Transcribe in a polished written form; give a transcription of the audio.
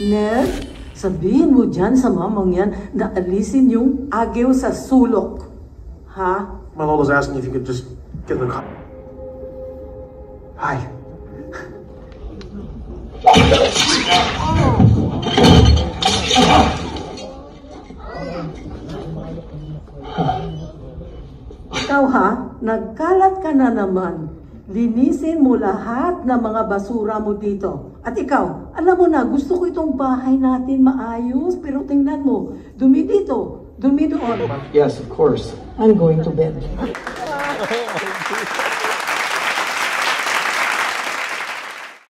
Ned, sabihin mo dyan sa mamang yan na alisin yung agew sa sulok. Ha? My Lola's asking if you could just get the car. Hi. Ikaw ha, nagkalat ka na naman. Linisin mo lahat ng mga basura mo dito. At ikaw, alam mo na, gusto ko itong bahay natin maayos, pero tingnan mo, dumi dito, dumi doon. Yes, of course. I'm going to bed.